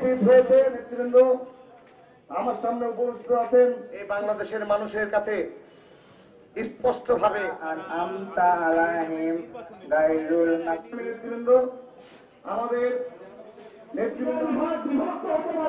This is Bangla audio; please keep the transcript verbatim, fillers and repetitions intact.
উপস্থিত হয়েছে নেতৃবৃন্দ আমার সামনে উপস্থিত আছেন এই বাংলাদেশের মানুষের কাছে স্পষ্টভাবে আমতা আলাহিম গায়রুল নেতৃবৃন্দ আমাদের নেতৃবৃন্দ